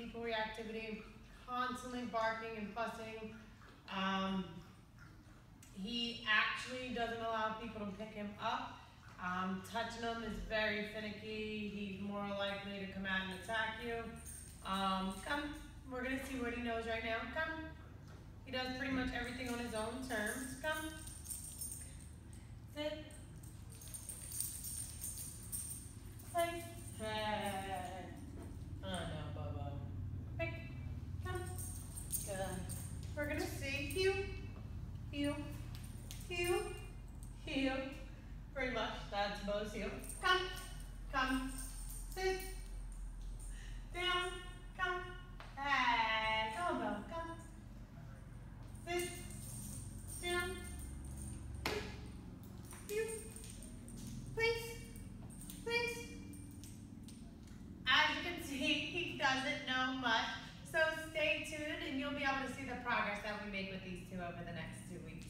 people reactivity, constantly barking and fussing. He actually doesn't allow people to pick him up. Touching him is very finicky. He's more likely to come out and attack you. Come, we're gonna see what he knows right now. Come. He does pretty much everything on his own terms. Come. Sit. Place. Head. Oh no, Bobo. Pick. Come. Good. We're gonna see heel, heel, heel, heel. Pretty much, that's Beau's heel. Come, come, sit, down, come, hey, come on, Beau, come, sit, down, heel, place, place. As you can see, he doesn't know much, so stay tuned and you'll be able to see the progress that we make with these two over the next 2 weeks.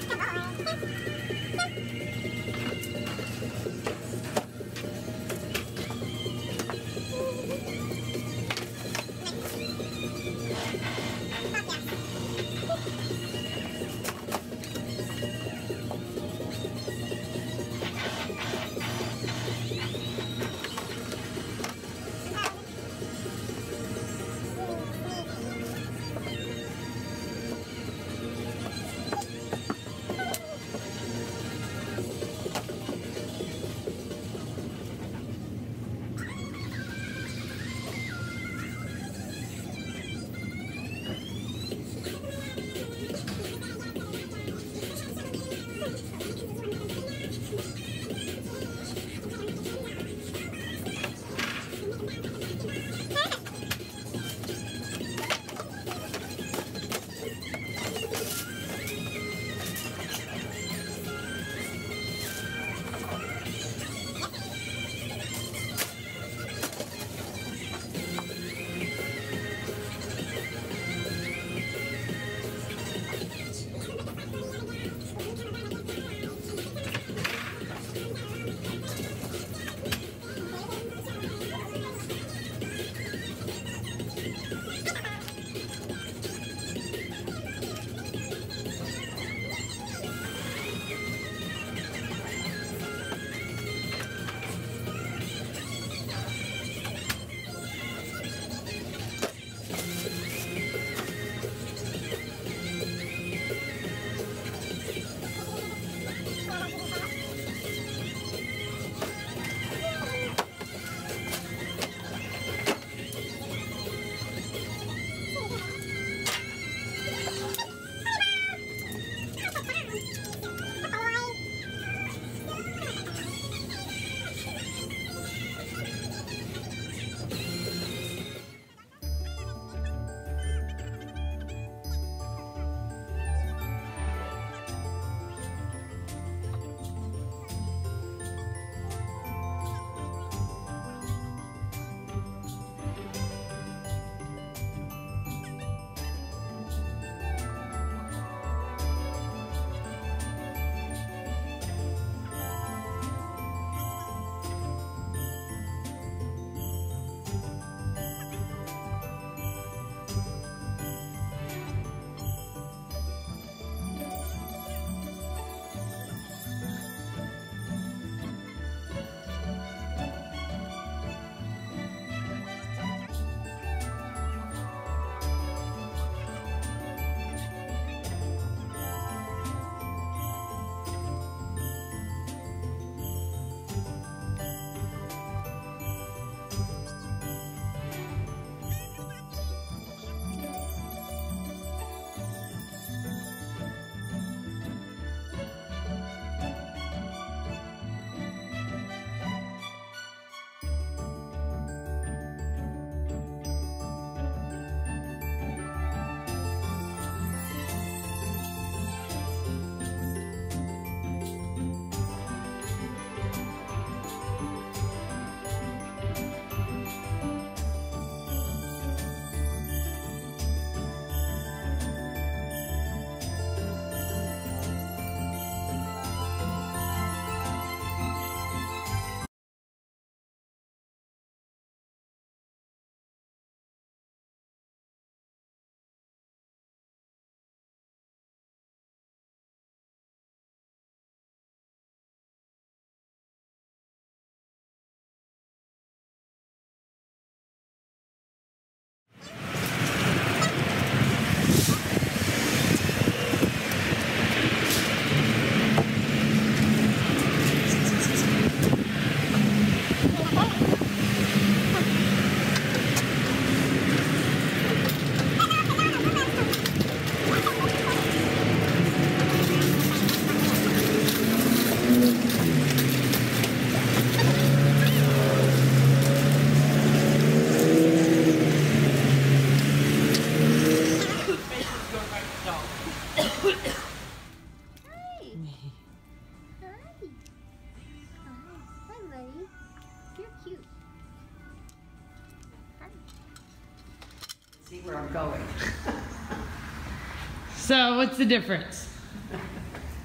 So what's the difference?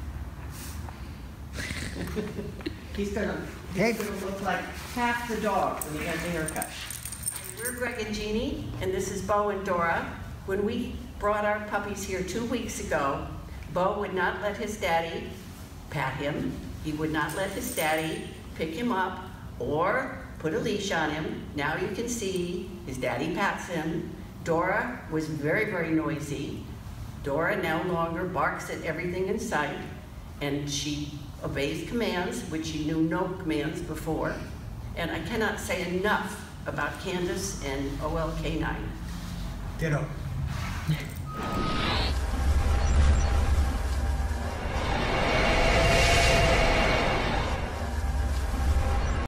He's gonna look like half the dog when he has a haircut. We're Greg and Jeannie, and this is Beau and Dora. When we brought our puppies here 2 weeks ago, Beau would not let his daddy pat him. He would not let his daddy pick him up or put a leash on him. Now you can see his daddy pats him. Dora was very, very noisy. Dora no longer barks at everything in sight, and she obeys commands, which she knew no commands before. And I cannot say enough about Candace and OL K9. Ditto.